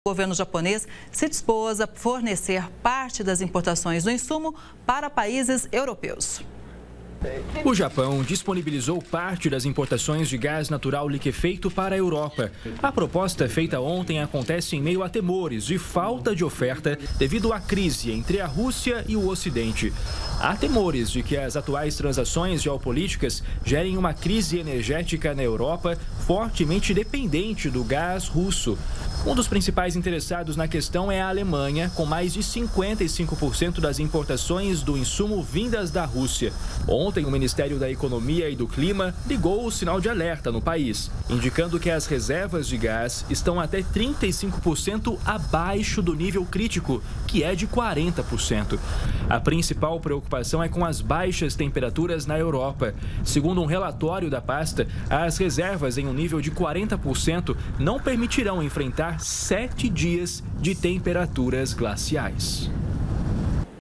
O governo japonês se dispôs a fornecer parte das importações do insumo para países europeus. O Japão disponibilizou parte das importações de gás natural liquefeito para a Europa. A proposta feita ontem acontece em meio a temores de falta de oferta devido à crise entre a Rússia e o Ocidente. Há temores de que as atuais transações geopolíticas gerem uma crise energética na Europa fortemente dependente do gás russo. Um dos principais interessados na questão é a Alemanha, com mais de 55% das importações do insumo vindas da Rússia. Ontem, o Ministério da Economia e do Clima ligou o sinal de alerta no país, indicando que as reservas de gás estão até 35% abaixo do nível crítico, que é de 40%. A principal preocupação é com as baixas temperaturas na Europa. Segundo um relatório da pasta, as reservas em um nível de 40% não permitirão enfrentar 7 dias de temperaturas glaciais.